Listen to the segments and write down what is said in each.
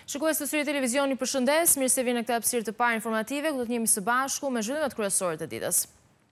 Shikues të Syri Televizion, ju përshëndes, mirë se vini në këtë hapësirë të parë informative, ku do të jemi së bashku me zhvillimet kryesore të ditës.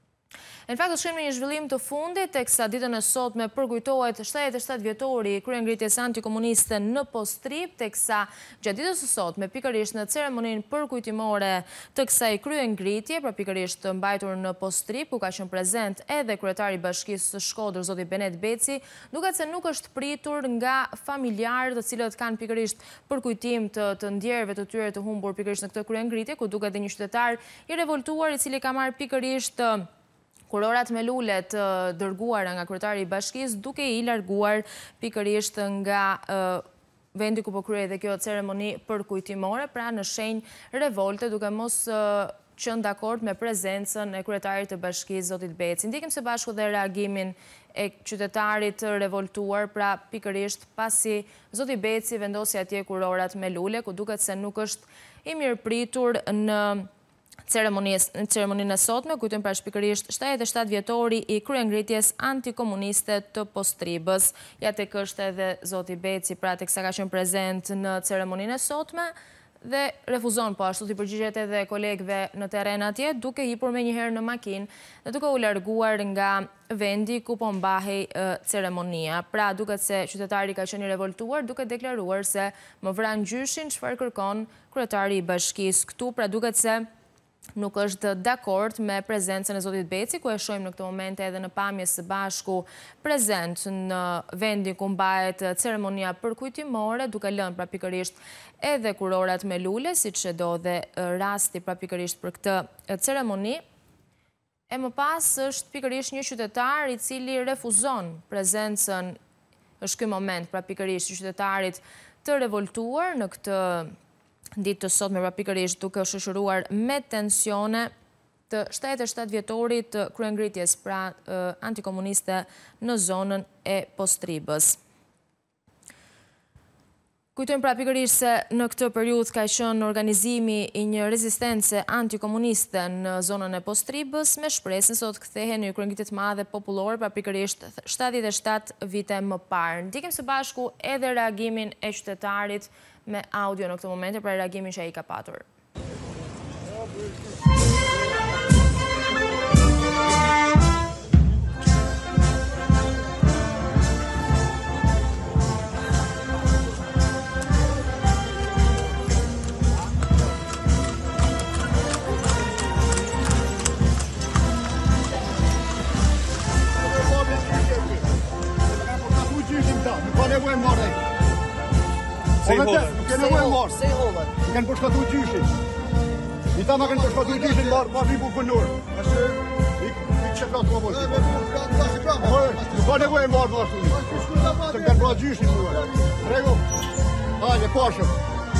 Në fakt, do shkojmë në një zhvillim të fundit, teksa ditën e sotme përkujtohet 77 vjetori i kryengritjes antikomuniste në Postribë, teksa gjatë ditës së sotme, pikërisht në ceremoninë përkujtimore të kësaj kryengritje, pra pikërisht të mbajtur në Postribë, ku ka qenë prezent edhe kryetari i Bashkisë së Shkodrës, zoti Benet Becin, duket se nuk është pritur nga familjarët të cilët kanë pikërisht përkujtim të ndjerëve të tyre të humbur pikërisht në këtë kryengritje, ku duket edhe një qytetar i revoltuar i cili ka marrë pikërisht kurorat me lule të dërguara nga kryetari i Bashkisë, duke i larguar pikërisht nga vendi ku po kryej dhe kjo ceremoni përkujtimore, pra në shenjë revolte, duke mos qenë dakord me prezencën e kryetarit të Bashkisë, zotit Becin. Ndiqim së bashku dhe reagimin e qytetarit të revoltuar, pra pikërisht pasi zoti Beci vendosi atje kurorat me lule, ku duket se nuk është i mirëpritur në ceremoninë e sotme, kujtojmë pra pikërisht 77 vjetori i kryengritjes antikomuniste të Postribës. Ja tek është edhe zoti Beci, pra teksa ka qenë prezent në ceremoninë e sotme dhe refuzon po ashtu t'i përgjigjet edhe kolegëve në terren atje, duke hipur me njëherë në makinë dhe duke u larguar nga vendi ku po mbahej ceremonia. Pra duket se qytetari ka qenë i revoltuar, duke deklaruar se më vran gjyshin çfarë kërkon kryetari i Bashkisë këtu, pra duket se nuk është dakord me prezencën e zotit Beci, ku e shohim në këtë moment edhe në pamje së bashku prezent në vendin ku mbahet ceremonia përkujtimore, duke lënë pra pikërisht edhe kurorat me lule, siç e do dhe rasti pra pikërisht për këtë ceremoni. E më pas është pikërisht një qytetar i cili refuzon prezencën, është ky moment pra pikërisht i qytetarit të revoltuar në këtë ditë të sotme, pra pikërisht duke u shoqëruar me tensione të 77 vjetorit të kryengritjes pra antikomuniste në zonën e Postribës. Kujtojmë pra pikërisht se në këtë periudhë ka qenë organizimi i një rezistence antikomuniste në zonën e Postribës, me shpresën se do të kthehen në kryengritje të madhe popullore, pra pikërisht 77 vite më parë. Ndiqim së bashku edhe reagimin e qytetarit me audio në këtë moment, pra reagimin që ai ka patur. Nuk e nevojë marrë. Nuk kanë përshkatu gjyshin. I ta ma kanë përshkatu gjyshin marrë vipu pënur. I që pratë më bështi. Nuk ka nevojë marrë më ashtu. Se kanë pra gjyshin më. Rego. Hajde, pashëm.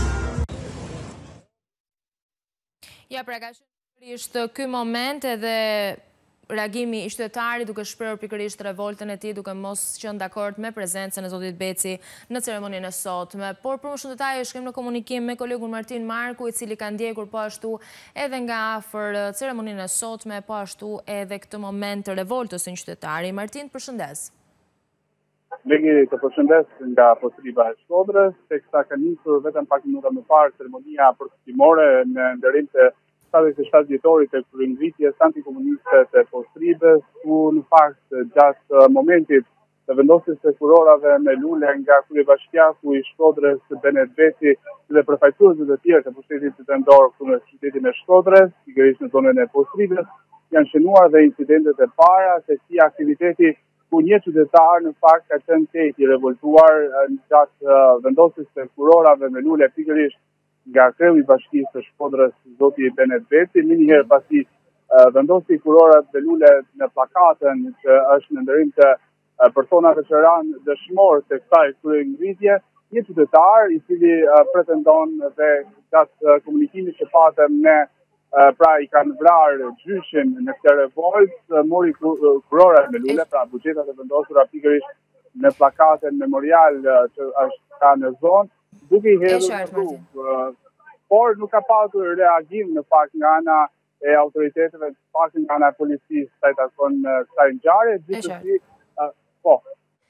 Ja, pra ka qenë ky moment edhe reagimi i qytetarit duke shprehur pikërisht revoltën e tij, duke mos qenë dakord me prezencën e zotit Beci në ceremoninë e sotme. Por për më shumë detaje shkrim në komunikim me kolegun Martin Marku, i cili ka ndjekur po ashtu edhe nga afër ceremoninë e sotme, po ashtu edhe këtë moment të revoltës së një qytetari. Martin, përshëndes. Legi të përshëndes nga Postriba e Shkodrës, teksa ka nisur vetëm pak minuta më parë ceremonia përkujtimore në nderim të 77 vjetorit të kryengritjes antikomuniste të Postribës, ku në fakt gjatë momentit të vendosjes së kurorave me lule nga kryebashkiaku i Shkodrës Benet Becin dhe përfaqësuesët e tjerë të pushtetit të ndorë këtu në qytetin e Shkodrës, pikërisht në zonën e Postribës, janë shënuar dhe incidentet e para se si aktiviteti ku një qytetar në fakt ka qenë keq i revoltuar gjatë vendosjes së kurorave me lule pikërisht nga kreu i Bashkisë së Shkodrës, zoti Benet Becin, më njëherë pasi vendosi kurorat me lule në plakatën që është në nderim të personave që ranë dëshmor të kësaj kryengritje, një qytetar i cili pretendon dhe gjatë komunikimit që patëm ne pra i kanë vrarë gjyshin në këtë revolt, mori kurorat me lule, pra buxhetat e vendosura pikërisht në plakatën memorial që është ka në zonë, duke i hedhur në rrugë. Por nuk ka patur reagim në fakt nga ana e autoriteteve, pak nga ana e policisë sa i takon kësaj ngjarje, gjithsesi po.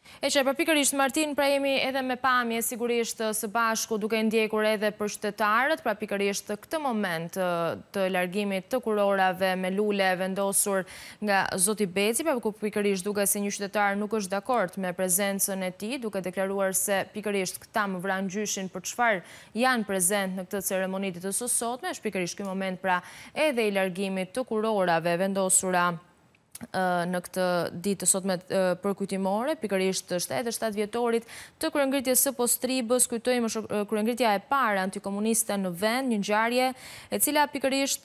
E që pikërisht Martin, pra jemi edhe me pamje sigurisht së bashku duke ndjekur edhe për qytetarët, pra pikërisht këtë moment të largimit të kurorave me lule vendosur nga zoti Beci, pra pikërisht duke se një qytetar nuk është dakord me prezencën e tij, duke deklaruar se pikërisht këta më vranë gjyshin për çfarë janë prezent në këtë ceremoni të sotme, është pikërisht ky moment pra edhe i largimit të kurorave vendosura në këtë ditë të sotme përkujtimore, pikërisht 77 vjetorit të kryengritjes së Postribës. Kujtojmë është kryengritja e parë antikomuniste në vend, një ngjarje e cila pikërisht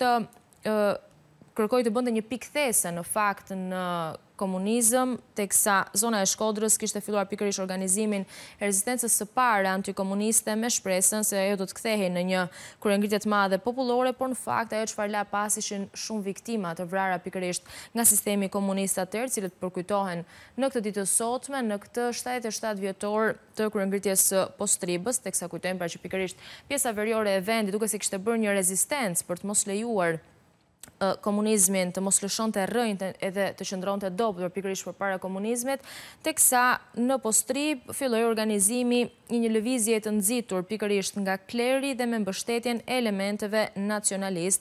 kërkoi të bënte një pikthese në fakt në komunizëm, teksa zona e Shkodrës kishte filluar pikërisht organizimin e rezistencës së parë antikomuniste me shpresën se ajo do të kthehej në një kryengritje të madhe popullore, por në fakt ajo çfarë la pas ishin shumë viktima të vrara pikërisht nga sistemi komunist atëherë, të cilët përkujtohen në këtë ditë të sotme, në këtë 77 vjetor të kryengritjes së Postribës, teksa kujtojmë pra që pikërisht pjesa veriore e vendit duke se kishte bërë një rezistencë për të mos lejuar komunizmin të mos lëshonte rrënjtë edhe të qëndronte dobët pikërisht përpara komunizmit, teksa në Postrib filloi organizimi i një lëvizje të nxitur pikërisht nga kleri dhe me mbështetjen e elementeve nacionalist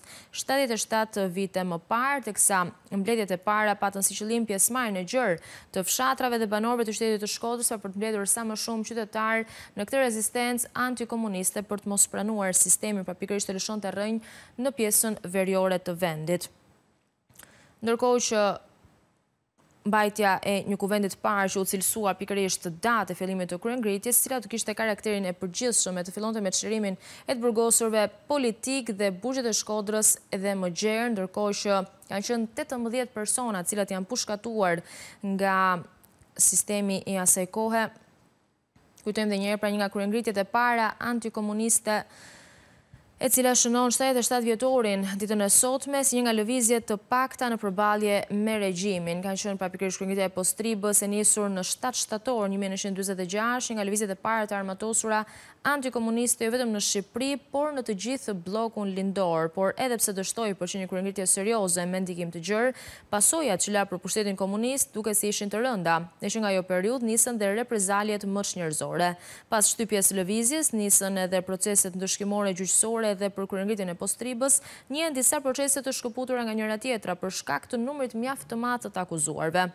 77 vite më parë, teksa mbledhjet e para patën si qëllim pjesëmarrjen e gjerë të fshatrave dhe banorëve të qytetit të Shkodrës për të mbledhur sa më shumë qytetarë në këtë rezistencë antikomuniste për të mos pranuar sistemin, pra pikërisht të lëshonte rrënjë në pjesën veriore të vendit. Ndërkohë që mbajtja e një kuvendit parë që u cilësua pikërisht datë e fillimit të kryengritjes, cila të kishte karakterin e përgjithshëm e të fillonte me çlirimin e të burgosurve politik dhe burgjet e Shkodrës edhe më gjerë, ndërkohë që kanë qenë 18 persona të cilat janë pushkatuar nga sistemi i asaj kohe. Kujtojmë dhe njëherë pra një nga kryengritjet e para antikomuniste e cila shënon 77 vjetorin ditën e sotme si një nga lëvizjet të pakta në përballje me regjimin. Kanë qenë pra pikërisht kryengritja e Postribës e nisur në 7 shtator 1946, një nga lëvizjet e para të armatosura antikomuniste jo vetëm në Shqipëri, por në të gjithë bllokun lindor, por edhe pse dështoi për që një kryengritje serioze me ndikim të gjerë, pasojat që la për pushtetin komunist duke si ishin të rënda, dhe që nga ajo periudhë nisën dhe reprezaljet më njerëzore. Pas shtypjes së lëvizjes nisën edhe proceset ndëshkimore gjyqësore dhe për kryengritjen e Postribës, njihen disa procese të shkëputura nga njëra tjetra për shkak të numrit mjaft të madh të akuzuarve.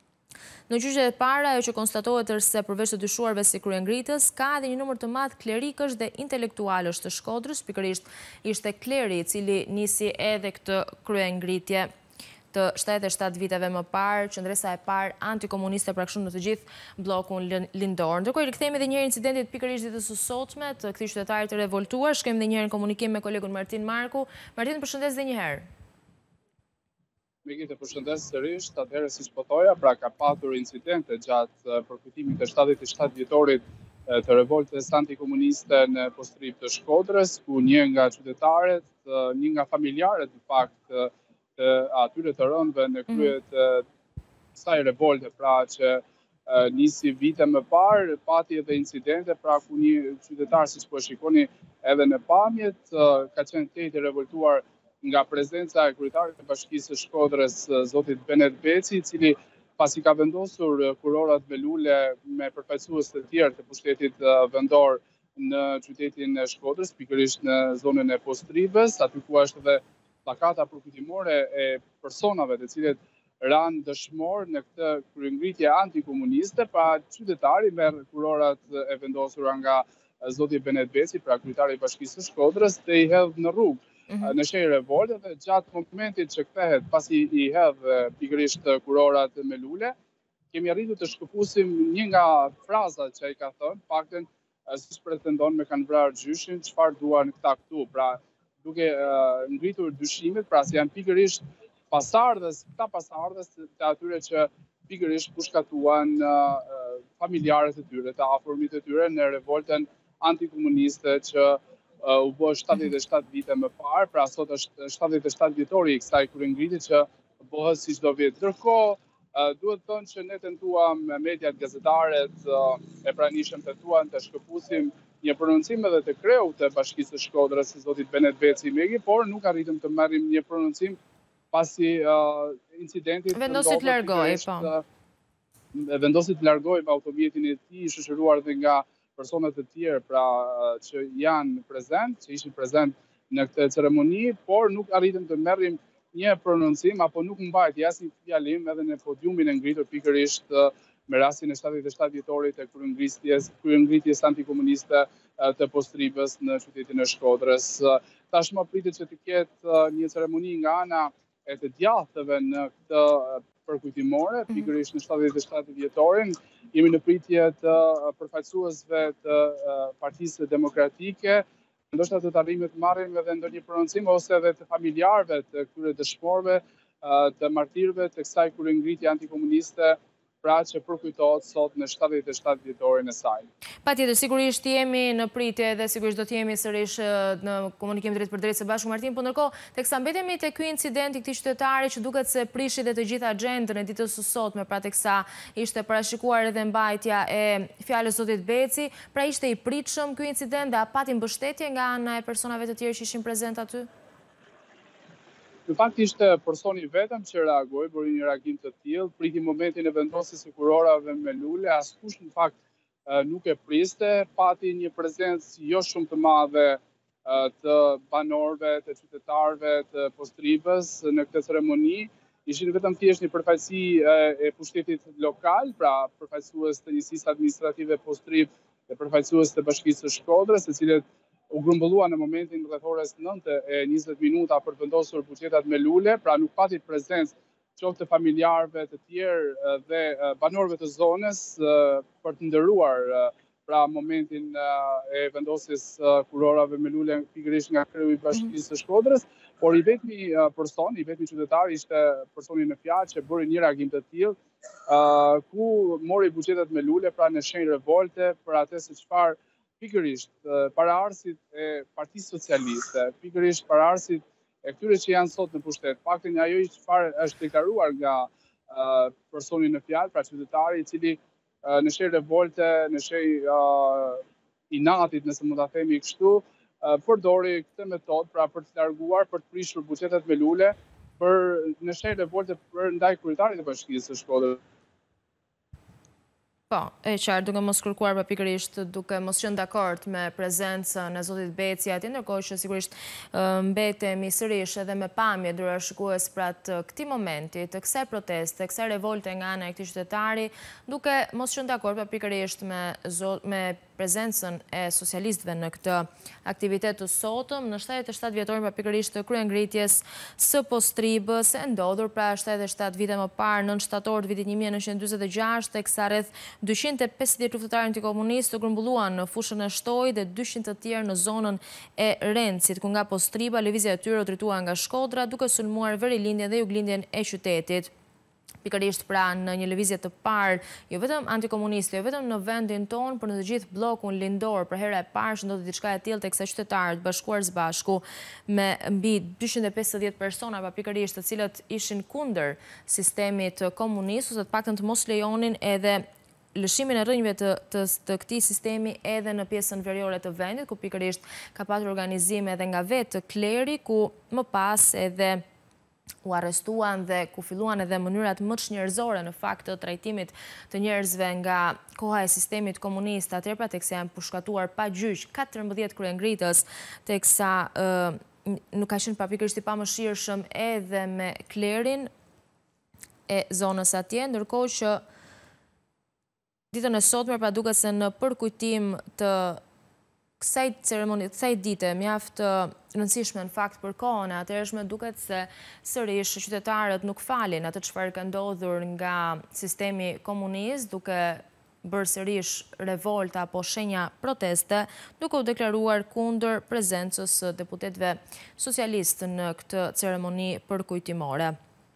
Në gjyqjet e para, ajo që konstatohet është se përveç të dyshuarve si kryengritës, ka edhe një numër të madh klerikësh dhe intelektualësh të Shkodrës, pikërisht ishte kleri i cili nisi edhe këtë kryengritje të 77 viteve më parë, qendresa e parë antikomuniste pra kështu në të gjithë bllokun lindor. Ndërkohë rikthehemi edhe një herë incidentit pikërisht ditës së sotme të këtij qytetari të revoltuar, shkojmë edhe një herë në komunikim me kolegun Martin Marku. Martin, përshëndes edhe një herë. Miki të përshëndes sërish, atëherë siç po thoja, pra ka patur incidente gjatë përkujtimit të 77 vjetorit të revoltës antikomuniste në Postribë të Shkodrës, ku një nga qytetarët, një nga familjarët në fakt të atyre të rëndëve në krye të kësaj revolte, pra që nisi vite më parë, pati edhe incidente, pra ku një qytetar, siç po shikoni edhe në pamjet, ka qenë keq i revoltuar nga prezenca e kryetarit të Bashkisë së Shkodrës, zotit Benet Becin, i cili pasi ka vendosur kurorat me lule me përfaqësues të tjerë të pushtetit vendor në qytetin e Shkodrës, pikërisht në zonën e Postribës, aty ku është edhe plakata përkujtimore e personave të cilët ranë dëshmor në këtë kryengritje antikomuniste, pa qytetari merr kurorat e vendosura nga zoti Benet Becin, pra kryetari i Bashkisë së Shkodrës, dhe i hedh në rrugë në shenjë revolte, dhe gjatë momentit që kthehet pasi i hedh pikërisht kurorat me lule, kemi arritur të shkëpusim një nga frazat që ai ka thënë, paktën siç pretendon me kanë vrarë gjyshin, çfarë duan këta këtu, pra duke ngritur dyshimet, pra se janë pikërisht këta pasardhës të atyre që pikërisht pushkatuan familjarët e tyre, të afërmit e tyre në revoltën antikomuniste që u bë 77 vite më parë, pra sot është 77 vjetori i kësaj kryengritje që bëhet si çdo vit. Ndërkohë, duhet thënë që ne tentuam mediat gazetarët e pranishëm tentuan të shkëpusim një prononcim edhe të kreut të Bashkisë së Shkodrës, zotit Benet Becin, por nuk arritëm të marrim një prononcim pasi incidentit vendosi të largohej, po. vendosi të largojë me automjetin e tij, shoqëruar dhe nga personat të tjerë pra që janë prezent, që ishin prezent në këtë ceremoni, por nuk arritëm të merrim një prononcim apo nuk mbajti asnjë fjalim edhe në podiumin e ngritur pikërisht me rastin e 77 vjetorit të kryengritjes antikomuniste të Postribës në qytetin e Shkodrës. Tashmë pritet që të ketë një ceremoni nga ana e të djathtëve në këtë përkujtimore, pikërisht në 77 vjetorin. Jemi në pritje të përfaqësuesve të Partisë Demokratike, ndoshta të arrijmë të marrim edhe ndonjë prononcim ose edhe të familjarëve të këtyre dëshmorëve, të martirëve të kësaj kryengritje antikomuniste, pra që përkujtohet sot në 77 vjetorin e saj. Patjetër, sigurisht jemi në pritje dhe sigurisht do të jemi sërish në komunikim drejt për drejt së bashku Martin, por ndërkohë teksa mbetemi te ky incident i këtij qytetari që duket se prishi dhe të gjithë agjendën e ditës së sotme, pra teksa ishte parashikuar edhe mbajtja e fjalës zotit Beci, pra ishte i pritshëm ky incident dhe a pati mbështetje nga ana e personave të tjerë që ishin prezent aty? Në fakt ishte personi vetëm që reagoi, bëri një reagim të tillë, priti momentin e vendosjes së kurorave me lule, askush në fakt nuk e priste, pati një prezencë jo shumë të madhe të banorëve, të qytetarëve të Postribës në këtë ceremoni. Ishin vetëm thjesht një përfaqësi e pushtetit lokal, pra përfaqësues të njësisë administrative Postribë dhe përfaqësues të Bashkisë së Shkodrës, të cilët u grumbullua në momentin rreth orës 9:20 minuta për vendosur buxhetat me lule, pra nuk pati prezencë qoftë të familjarëve të tjerë dhe banorëve të zonës për të nderuar pra momentin e vendosjes kurorave me lule pikërisht nga kreu i Bashkisë së Shkodrës, por i vetmi person, i vetmi qytetar ishte personi në fjalë që bëri një reagim të tillë, ku mori buxhetat me lule pra në shenjë revolte për atë se çfarë pikërisht paraardhësit e Partisë Socialiste, pikërisht paraardhësit e këtyre që janë sot në pushtet. Paktën ajo çfarë është deklaruar nga personi në fjalë, pra qytetari i cili në shenjë revolte, në shenjë inatit, nëse mund ta themi kështu, përdori këtë metodë pra për të larguar, për të prishur buxhetat me lule, në shenjë revolte për ndaj kryetarit të Bashkisë së Shkodrës. Po, e qartë, duke mos kërkuar për pikërisht, duke mos qenë dakord me prezencën e zotit Beci atje, ndërkohë që sigurisht mbetemi sërish edhe me pamje ndër shikues pra të këtij momenti, të kësaj proteste, kësaj revolte nga ana e këtij qytetari, duke mos qenë dakord për pikërisht me prezencën e socialistëve në këtë aktivitet të sotëm, në 77 vjetorin për pikërisht të kryengritjes së Postribës, e ndodhur pra 77 vite më parë, 9 shtator të vitit 1946, teksa rreth 250 luftëtarë antikomunistë të grumbulluan në fushën e Shtoj dhe 200 të tjerë në zonën e Rencit, ku nga Postriba lëvizja e tyre u drejtua nga Shkodra, duke sulmuar verilindjen dhe juglindjen e qytetit. Pikërisht pra në një lëvizje të parë, jo vetëm antikomuniste, jo vetëm në vendin tonë, por në të gjithë bllokun lindor, për herë e parë që ndodhi diçka e tillë teksa qytetarët bashkuar së bashku me mbi 250 persona, pa pikërisht të cilët ishin kundër sistemit komunist, ose të paktën të mos lejonin edhe lëshimin e rrënjëve të këtij sistemi edhe në pjesën veriore të vendit, ku pikërisht ka patur organizime edhe nga vetë kleri, ku më pas edhe u arrestuan dhe ku filluan edhe mënyrat më çnjerëzore në fakt të trajtimit të njerëzve nga koha e sistemit komunist, atëherë pra teksa janë pushkatuar pa gjyq 14 kryengritës, teksa nuk ka qenë pikërisht i pamëshirshëm edhe me klerin e zonës atje, ndërkohë që ditën e sotme pra duket se në përkujtim të kësaj ceremoni, kësaj dite mjaft rëndësishme në fakt për kohën e atëhershme, duket se sërish qytetarët nuk falin atë çfarë ka ndodhur nga sistemi komunist, duke bërë sërish revolta apo shenja proteste, duke u deklaruar kundër prezencës së deputetëve socialistë në këtë ceremoni përkujtimore.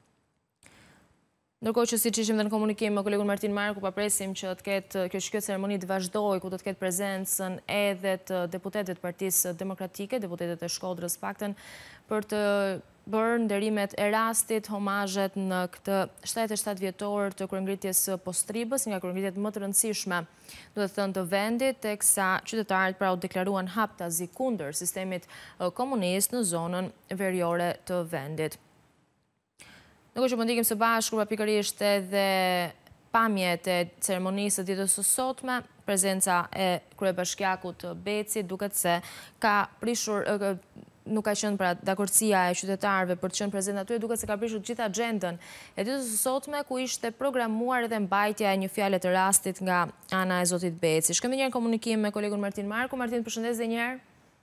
Ndërkohë që siç ishim dhe në komunikim me kolegun Martin Marku, papresim që të ketë kjo ceremoni të vazhdojë, ku do të ketë prezencën edhe të deputetëve të Partisë Demokratike, deputetët e Shkodrës paktën, për të bërë nderimet e rastit, homazhet në këtë 77 vjetor të kryengritjes së Postribës, nga kryengritjet më të rëndësishme, do të thënë të vendit, teksa qytetarët pra u deklaruan haptazi kundër sistemit komunist në zonën veriore të vendit. Ndërkohë që po ndikim së bashku pra pikërisht edhe pamjet e ceremonisë të ditës së sotme, prezenca e kryebashkiakut të Becit, duket se ka prishur, nuk ka qenë pra dakordësia e qytetarëve për të qenë prezent aty, duket se ka prishur gjithë agjendën e ditës së sotme, ku ishte programuar edhe mbajtja e një fjale të rastit nga ana e zotit Beci. Shkëm dhe njërë komunikim me kolegun Martin Marku. Martin, përshëndes dhe njërë.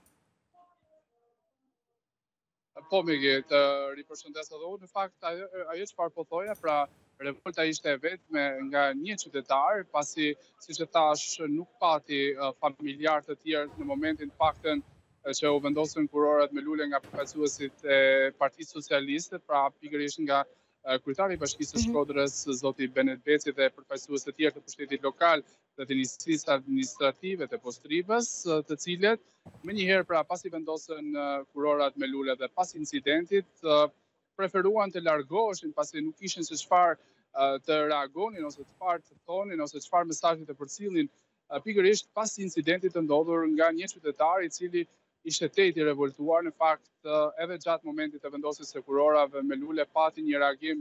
Po, Migi, të ripërshëndes edhe unë. Në fakt, ajo çfarë po thoja, pra revolta ishte e vetme nga një qytetar, pasi, siç e thash, nuk pati familjar të tjerë në momentin paktën që u vendosën kurorat me lule nga përfaqësuesit e Partisë Socialiste, pra pikërisht nga kryetari i Bashkisë së Shkodrës, zoti Benet Becin, dhe përfaqësues të tjerë të pushtetit lokal dhe të njësisë administrative të Postribës, të cilët menjëherë pra pasi vendosën kurorat me lule dhe pas incidentit preferuan të largoheshin, pasi nuk kishin se çfarë të reagonin ose çfarë të thonin ose çfarë mesazhi të përcillin, pikërisht pas incidentit të ndodhur nga një qytetar i cili ishte i revoltuar. Në fakt, edhe gjatë momentit të vendosjes së kurorave me lule pati një reagim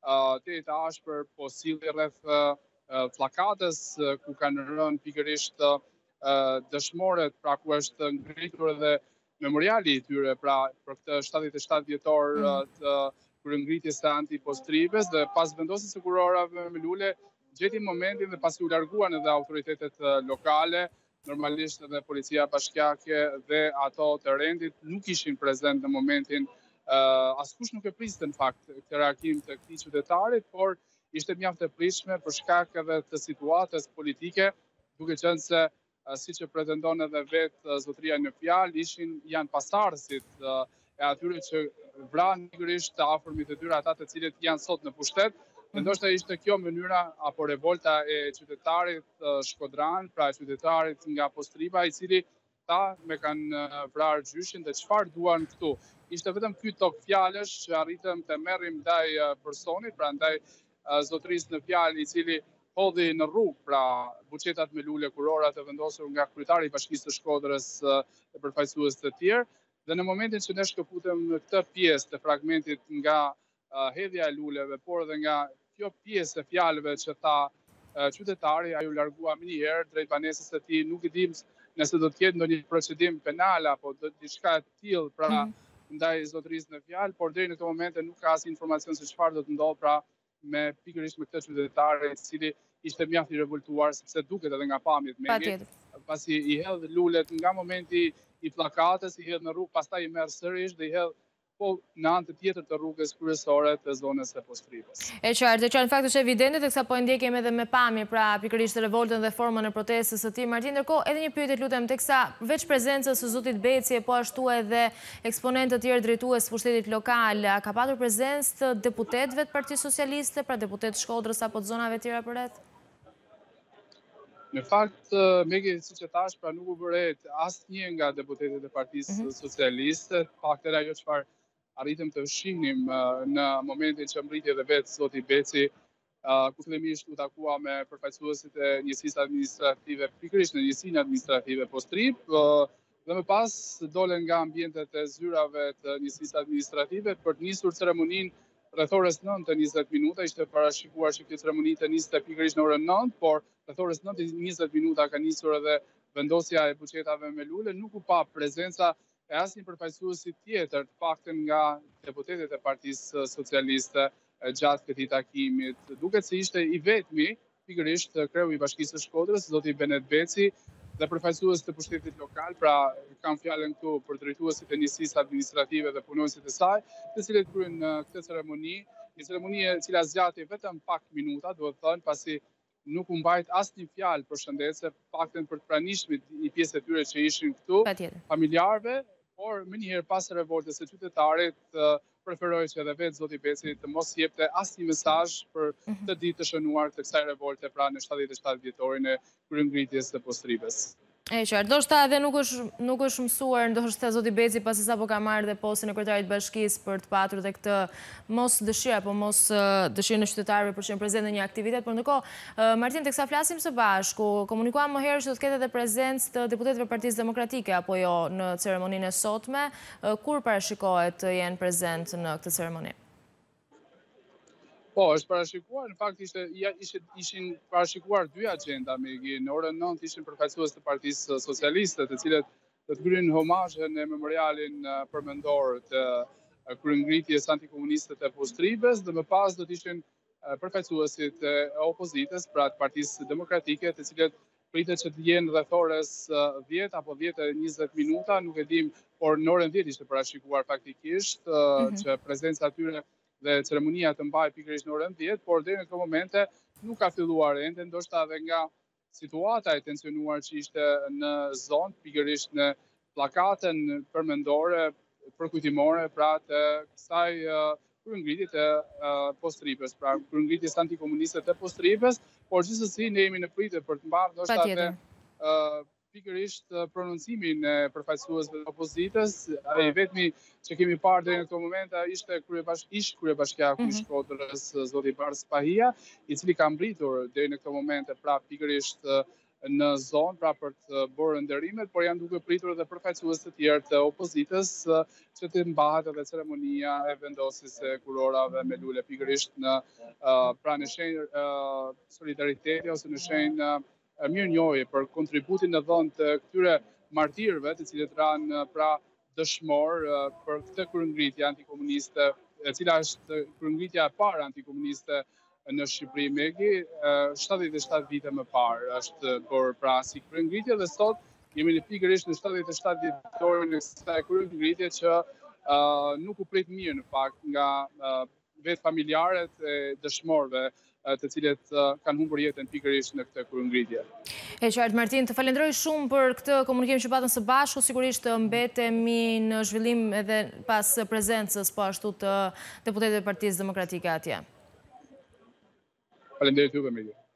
të ashpër, po silli rreth pllakatës ku kanë rënë pikërisht dëshmorët, pra ku është ngritur edhe memoriali i tyre, pra për këtë 77 vjetor të kryengritjes së anti-Postribës, dhe pas vendosjes së kurorave me lule gjeti momentin dhe pasi u larguan edhe autoritetet lokale, normalisht edhe policia bashkiake dhe ato të rendit nuk ishin prezent në momentin. Askush nuk e priste në fakt këtë reagim të këtij qytetarit, por ishte mjaft e pritshme për shkak edhe të situatës politike, duke qenë se siç e pretendon edhe vetë zotëria në fjalë, janë pasardhësit e atyre që vranë pikërisht afërmit e tyre, ata të cilët janë sot në pushtet. Ndoshta ishte kjo mënyra apo revolta e qytetarit shkodran, pra qytetarit nga Postriba, i cili ta me kanë vrarë gjyshin dhe çfarë duan këtu. Ishte vetëm ky tok fjalësh që arritëm të merrim ndaj personit, pra ndaj zotërisë në fjalë, i cili hodhi në rrugë pra buqetat me lule, kurorat e vendosur nga kryetari i Bashkisë së Shkodrës e përfaqësues të tjerë, dhe në momentin që ne shkëputëm në këtë pjesë të fragmentit nga hedhja e luleve, por edhe nga kjo pjesë e fjalëve që tha qytetari, ai u largua më njëherë drejt banesës së tij. Nuk e dim nëse do të ketë ndonjë procedim penal apo diçka e tillë pra ndaj zotërisë në fjalë, por deri në këtë moment nuk ka asnjë informacion se çfarë do të ndodhë pra me pikërisht me këtë qytetar, i cili ishte mjaft i revoltuar, sepse duket edhe nga pamjet me pasi i hedh lulet nga momenti i pllakatës, i hedh në rrugë, pastaj i merr sërish dhe i hedh po në anë të tjetër të rrugës kryesore të zonës së Postribës. E qartë, në fakt është evidente, teksa po ndjekim edhe me pamje pra pikërisht revoltën dhe formën e protestës së tij. Martin, ndërkohë edhe një pyetje lutem, teksa veç prezencës së zotit Beci, po ashtu edhe eksponentë të tjerë drejtues të pushtetit lokal, ka patur prezencë të deputetëve të Partisë Socialiste, pra deputetë Shkodrës apo të zonave tjera përreth? Në fakt, Megi, siç e thash, pra nuk u bëret asnjë nga deputetët e Partisë Socialiste, paktën ajo çfarë arritëm të shihnim në momentin që mbriti edhe vetë zoti Beci, ku fillimisht u takua me përfaqësuesit e njësisë administrative, pikërisht në njësinë administrative Postribë, dhe më pas dolen nga ambientet e zyrave të njësisë administrative për të nisur ceremoninë rreth orës 9:20 minuta. Ishte parashikuar që kjo ceremoni të niste pikërisht në orën 9, por rreth orës 9:20 minuta ka nisur edhe vendosja e buqetave me lule. Nuk u pa prezenca e asnjë përfaqësuesi tjetër, të paktën nga deputetët e Partisë Socialiste gjatë këtij takimit. Duket se ishte i vetmi pikërisht kreu i Bashkisë së Shkodrës, zoti Benet Becin, dhe përfaqësues të pushtetit lokal, pra kam fjalën këtu për drejtuesit e njësisë administrative dhe punonësit e saj, të cilët kryen këtë ceremoni, një ceremoni e cila zgjati vetëm pak minuta, duhet thënë, pasi nuk u mbajt asnjë fjalë përshëndetse, paktën për të pranishmit i pjesë të tyre që ishin këtu, familjarëve, por më njëherë pas revoltës së qytetarit preferoi që edhe vetë zoti Beci të mos jepte asnjë mesazh për të ditë të shënuar të kësaj revolte pra në 77 vjetorin e kryengritjes së Postribës. E qartë, ndoshta edhe nuk është mësuar ndoshta zoti Beci pasi sapo ka marrë dhe postin e kryetarit bashkisë për të patur dhe këtë mos dëshirë apo mos dëshirën e qytetarëve për të qenë prezent në një aktivitet, por ndërkohë Martin, teksa flasim së bashku, komunikuam më herë që do të ketë edhe prezencë të deputetëve Partisë Demokratike apo jo në ceremoninë e sotme, kur parashikohet të jenë prezent në këtë ceremoni? Po, është parashikuar, në fakt ishin parashikuar dy agenda me në orën 9 ishin përfaqësues të Partisë Socialiste, të cilët do të kryejnë homazhin e memorialin përmendor të kryengritjes antikomuniste të Postribës, dhe më pas do të ishin përfaqësuesit e opozitës, pra të Partisë Demokratike, të cilët pritet që të jenë rreth orës 10 apo 10-20 minuta, nuk e dim, por në orën 10 ishte parashikuar faktikisht që prezenca atyre dhe ceremonia të mbaj pikërisht në orën 10, por deri në këto momente nuk ka filluar ende, ndoshta edhe nga situata e tensionuar që ishte në zonë, pikërisht në pllakatën përmendore, përkujtimore, pra të kësaj kryengritje të Postribës, pra kryengritjes antikomuniste të Postribës, por gjithsesi ne jemi në pritje për të mbarë ndoshta edhe pikërisht prononcimin e përfaqësuesve të opozitës. Ai vetmi që kemi parë deri në këtë moment ishte kryebashkiaku i Shkodrës, zoti Bars Pahia, i cili ka mbritur deri në këtë moment pra pikërisht në zonë, pra për të bërë nderimet, por janë duke pritur edhe përfaqësues të tjerë të opozitës që të mbahet edhe ceremonia e vendosjes së kurorave me lule pikërisht në pra në shenjë solidariteti ose në shenjë mirënjohje për kontributin në dhënë të këtyre martirëve, të cilët ranë pra dëshmor për këtë kryengritje antikomuniste, e cila është kryengritja e parë antikomuniste në Shqipëri Megi, 77 vite më parë është bërë pra si kryengritje, dhe sot jemi në pikërisht në 77 vjetorin e kësaj kryengritje që nuk u prit mirë në fakt nga vetë familjarët e dëshmorëve të cilët kanë humbur jetën pikërisht në këtë kryengritje. E qartë, Martin, të falenderoj shumë për këtë komunikim që patëm së bashku, sigurisht mbetemi në zhvillim edhe pas prezencës po ashtu të deputetëve të Partisë Demokratike atje. Faleminderit juve, Megi.